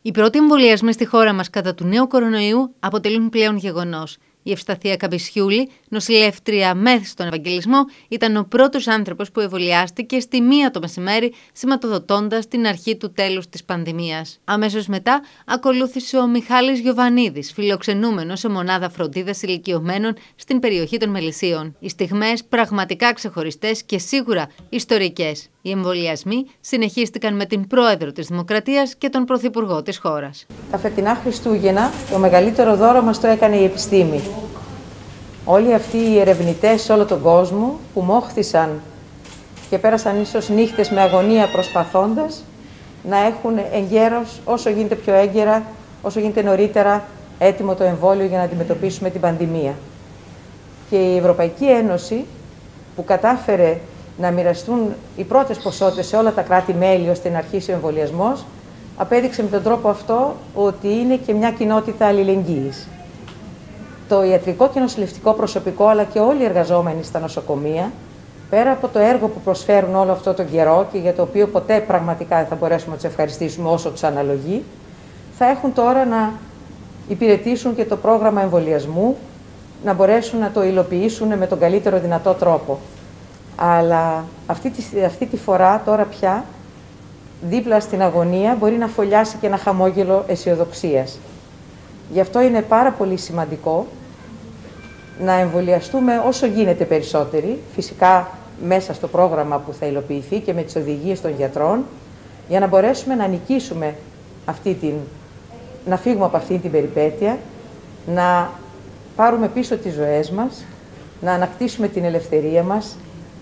Οι πρώτοι εμβολιασμοί στη χώρα μας κατά του νέου κορονοϊού αποτελούν πλέον γεγονός. Η Ευσταθία Καμπισιούλη, νοσηλεύτρια ΜΕΘ στον Ευαγγελισμό, ήταν ο πρώτος άνθρωπος που εμβολιάστηκε στη 1 το μεσημέρι, σηματοδοτώντας την αρχή του τέλους της πανδημίας. Αμέσως μετά ακολούθησε ο Μιχάλης Γιοβανίδης, φιλοξενούμενος σε μονάδα φροντίδας ηλικιωμένων στην περιοχή των Μελισσίων. Οι στιγμές πραγματικά ξεχωριστές και σίγουρα ιστορικές. Οι εμβολιασμοί συνεχίστηκαν με την πρόεδρο της Δημοκρατίας και τον πρωθυπουργό της χώρας. Τα φετινά Χριστούγεννα το μεγαλύτερο δώρο μας το έκανε η επιστήμη. Όλοι αυτοί οι ερευνητές σε όλο τον κόσμο που μόχθησαν και πέρασαν ίσως νύχτες με αγωνία προσπαθώντας να έχουν εγκαίρως, όσο γίνεται πιο έγκαιρα, όσο γίνεται νωρίτερα, έτοιμο το εμβόλιο για να αντιμετωπίσουμε την πανδημία. Και η Ευρωπαϊκή Ένωση που κατάφερε να μοιραστούν οι πρώτες ποσότητες σε όλα τα κράτη-μέλη ώστε να αρχίσει ο εμβολιασμός, απέδειξε με τον τρόπο αυτό ότι είναι και μια κοινότητα αλληλεγγύης. Το ιατρικό και νοσηλευτικό προσωπικό, αλλά και όλοι οι εργαζόμενοι στα νοσοκομεία, πέρα από το έργο που προσφέρουν όλο αυτό τον καιρό και για το οποίο ποτέ πραγματικά δεν θα μπορέσουμε να τους ευχαριστήσουμε όσο τους αναλογεί, θα έχουν τώρα να υπηρετήσουν και το πρόγραμμα εμβολιασμού, να μπορέσουν να το υλοποιήσουν με τον καλύτερο δυνατό τρόπο. Αλλά αυτή τη φορά τώρα πια, δίπλα στην αγωνία, μπορεί να φωλιάσει και ένα χαμόγελο αισιοδοξίας. Γι' αυτό είναι πάρα πολύ σημαντικό να εμβολιαστούμε όσο γίνεται περισσότεροι, φυσικά μέσα στο πρόγραμμα που θα υλοποιηθεί και με τις οδηγίες των γιατρών, για να μπορέσουμε να νικήσουμε να φύγουμε από αυτή την περιπέτεια, να πάρουμε πίσω τις ζωές μας, να ανακτήσουμε την ελευθερία μας,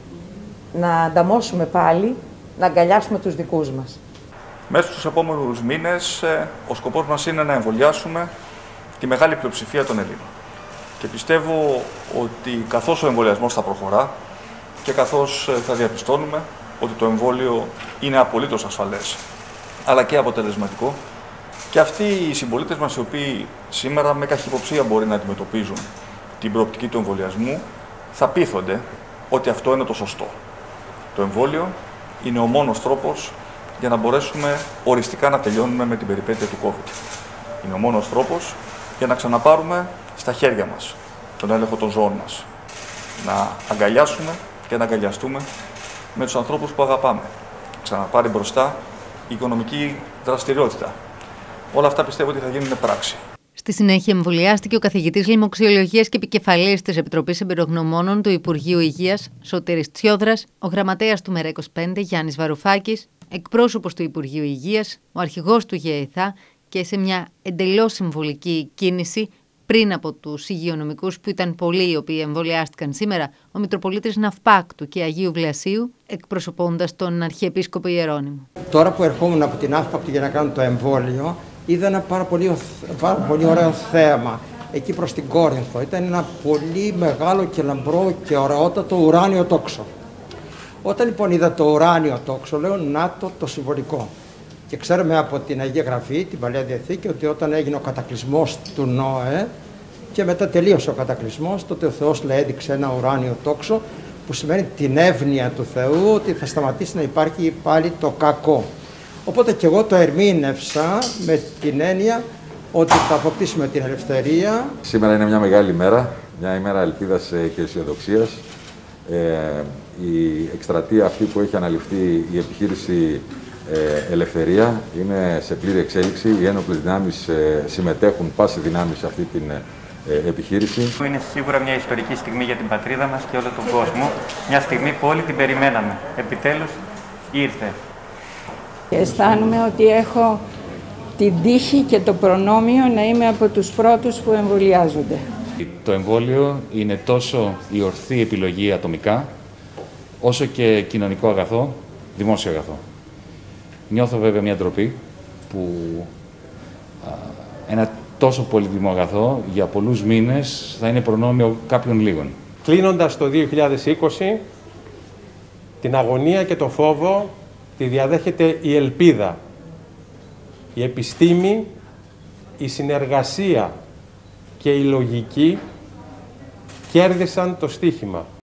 να ανταμώσουμε πάλι, να αγκαλιάσουμε τους δικούς μας. Μέσα στους επόμενους μήνες ο σκοπός μας είναι να εμβολιάσουμε τη μεγάλη πλειοψηφία των Ελλήνων. Και πιστεύω ότι καθώς ο εμβολιασμός θα προχωρά και καθώς θα διαπιστώνουμε ότι το εμβόλιο είναι απολύτως ασφαλές αλλά και αποτελεσματικό, και αυτοί οι συμπολίτες μας οι οποίοι σήμερα με καχυποψία μπορεί να αντιμετωπίζουν την προοπτική του εμβολιασμού θα πείθονται ότι αυτό είναι το σωστό. Το εμβόλιο είναι ο μόνος τρόπος για να μπορέσουμε οριστικά να τελειώνουμε με την περιπέτεια του COVID. Είναι ο μόνος τρόπος για να ξαναπάρουμε στα χέρια μας τον έλεγχο των ζώων μας. Να αγκαλιάσουμε και να αγκαλιαστούμε με τους ανθρώπους που αγαπάμε. Ξαναπάρει μπροστά η οικονομική δραστηριότητα. Όλα αυτά πιστεύω ότι θα γίνουν πράξη. Στη συνέχεια εμβολιάστηκε ο καθηγητής λοιμοξιολογίας και επικεφαλής της Επιτροπής Εμπειρογνωμόνων του Υπουργείου Υγείας, Σωτήρης Τσιόδρας, ο γραμματέας του ΜΕΡΑ25, Γιάννης Βαρουφάκης, εκπρόσωπος του Υπουργείου Υγείας, ο αρχηγός του ΓΕΕΘΑ και σε μια εντελώς συμβολική κίνηση πριν από τους υγειονομικούς που ήταν πολλοί οι οποίοι εμβολιάστηκαν σήμερα, ο Μητροπολίτης Ναυπάκτου και Αγίου Βλασίου, εκπροσωπώντας τον Αρχιεπίσκοπο Ιερώνυμο. Τώρα που ερχόμουν από την Ναύπακτο για να κάνω το εμβόλιο, είδα ένα πάρα πολύ ωραίο θέαμα εκεί προς την Κόρινθο. Ήταν ένα πολύ μεγάλο και λαμπρό και ωραιότατο ουράνιο τόξο. Όταν λοιπόν είδα το ουράνιο τόξο, λέω να το συμβολικό. Και ξέρουμε από την Αγία Γραφή, την Παλαιά Διαθήκη, ότι όταν έγινε ο κατακλυσμός του Νόε και μετά τελείωσε ο κατακλυσμός, τότε ο Θεός έδειξε ένα ουράνιο τόξο, που σημαίνει την εύνοια του Θεού, ότι θα σταματήσει να υπάρχει πάλι το κακό. Οπότε και εγώ το ερμήνευσα με την έννοια ότι θα αποκτήσουμε την ελευθερία. Σήμερα είναι μια μεγάλη ημέρα, μια ημέρα ελπίδας και αισιοδοξίας. Η εκστρατεία αυτή που έχει αναλυφθεί, η επιχείρηση Ελευθερία, είναι σε πλήρη εξέλιξη. Οι ένοπλες δυνάμεις συμμετέχουν πάση δυνάμει σε αυτή την επιχείρηση. Είναι σίγουρα μια ιστορική στιγμή για την πατρίδα μας και όλο τον κόσμο. Μια στιγμή που όλοι την περιμέναμε. Επιτέλους ήρθε. Αισθάνομαι ότι έχω την τύχη και το προνόμιο να είμαι από τους πρώτους που εμβολιάζονται. Το εμβόλιο είναι τόσο η ορθή επιλογή ατομικά, όσο και κοινωνικό αγαθό, δημόσιο αγαθό. Νιώθω βέβαια μια ντροπή που ένα τόσο πολύτιμο αγαθό για πολλούς μήνες θα είναι προνόμιο κάποιων λίγων. Κλείνοντας το 2020, την αγωνία και το φόβο τη διαδέχεται η ελπίδα, η επιστήμη, η συνεργασία και η λογική κέρδισαν το στοίχημα.